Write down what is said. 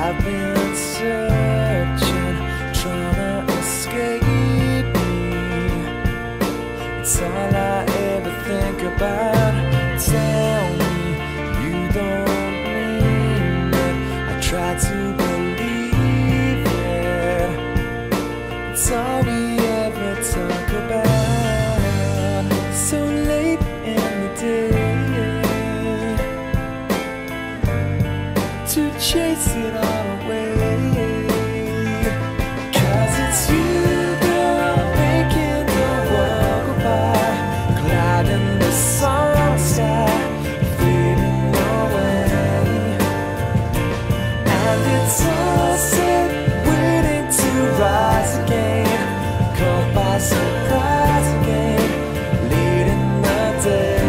I've been searching, trying to escape me. It's all I ever think about. Tell me you don't mean it. I try to believe it. It's all we ever talk about. So late in the day to chase it all away. 'Cause it's you, girl, making the world go by, gliding the summer sky, fading away. And it's us waiting to rise again, caught by surprise again, late in the day.